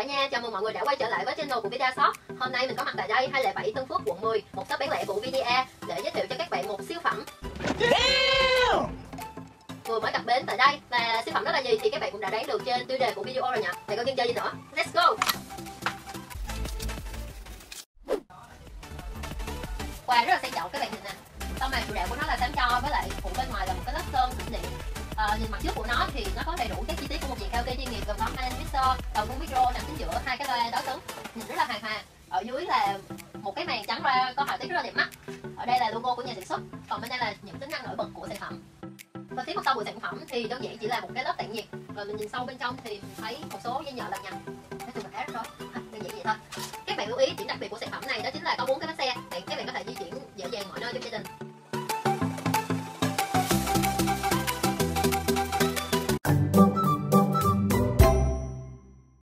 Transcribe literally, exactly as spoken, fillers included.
nha, chào mừng mọi người đã quay trở lại với channel của Vida Shop. Hôm nay mình có mặt tại đây, hai không bảy Tân Phước, quận mười, một shop bán lẻ của vê đê a để giới thiệu cho các bạn một siêu phẩm vừa mới cập bến tại đây. Và siêu phẩm đó là gì thì các bạn cũng đã đoán được trên tiêu đề của video rồi nhỉ. Vậy còn chân chơi gì nữa, let's go. Quà rất là sang trọng các bạn nhìn nè. Tông màu chủ đạo của nó là xám tro, với lại phủ bên ngoài là một cái lớp sơn đỉnh điện. À, nhìn mặt trước của nó thì nó có đầy đủ các chi tiết của một dàn karaoke chuyên nghiệp, gồm có hai mixer, đầu cung micro nằm chính giữa, hai cái loa đối cứng, nhìn rất là hài hòa. Ở dưới là một cái màn trắng loa có họa tiết rất là đẹp mắt. Ở đây là logo của nhà sản xuất, còn bên đây là những tính năng nổi bật của sản phẩm. Và phía mặt sau của sản phẩm thì đơn giản chỉ là một cái lớp tản nhiệt. Và mình nhìn sâu bên trong thì mình thấy một số dây nhợ lằng nhằng. Nói chung là khá rất rồi, à, đơn giản vậy thôi. Các bạn lưu ý điểm đặc biệt của sản phẩm này đó chính là có bốn cái